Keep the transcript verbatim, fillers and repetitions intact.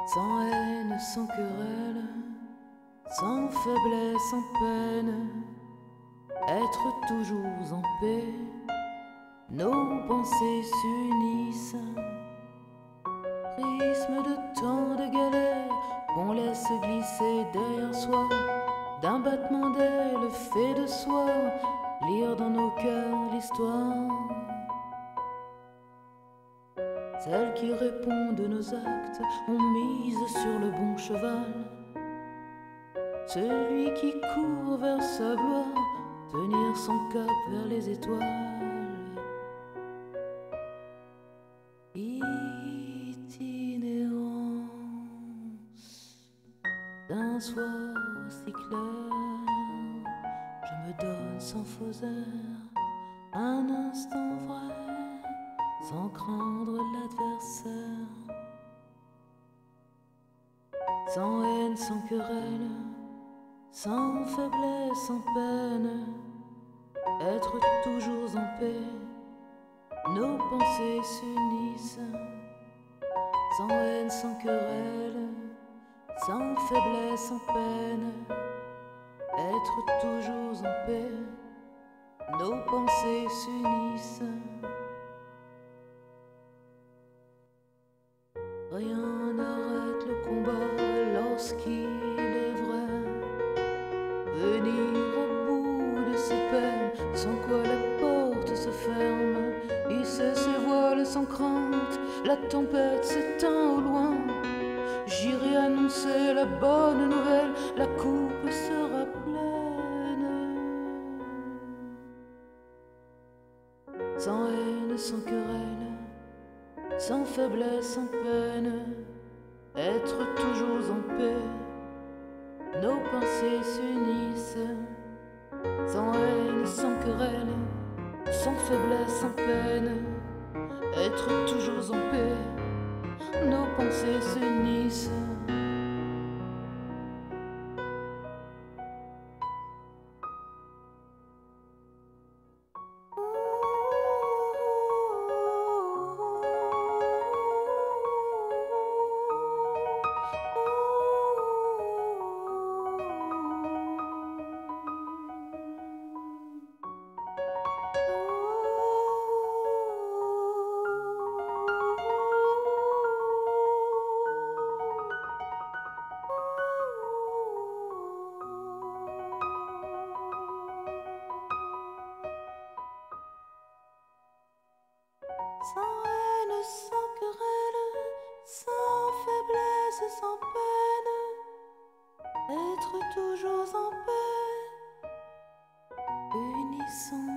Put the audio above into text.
Sans haine, sans querelle, sans faiblesse, sans peine, être toujours en paix, nos pensées s'unissent. Prisme de temps de galère qu'on laisse glisser derrière soi, d'un battement d'ailes fait de soi, lire dans nos cœurs l'histoire. Celle qui répond de nos actes, on mise sur le bon cheval. Celui qui court vers sa gloire, tenir son cap vers les étoiles. Itinérance d'un soir si clair, je me donne sans faux air un instant vrai, sans craindre l'adversaire. Sans haine, sans querelle, sans faiblesse, sans peine, être toujours en paix, nos pensées s'unissent. Sans haine, sans querelle, sans faiblesse, sans peine, être toujours en paix, nos pensées s'unissent. Rien n'arrête le combat lorsqu'il est vrai. Venir au bout de ses peines, sans quoi la porte se ferme. Hisser ses voiles sans crainte, la tempête s'éteint au loin. J'irai annoncer la bonne nouvelle, la coupe sera pleine. Sans haine, sans querelle, sans faiblesse, sans peine, être toujours en paix, nos pensées s'unissent. Sans haine, sans querelle, sans faiblesse, sans peine, être toujours en paix, nos pensées s'unissent. Sans haine, sans querelle, sans faiblesse, sans peine, être toujours en paix, unissons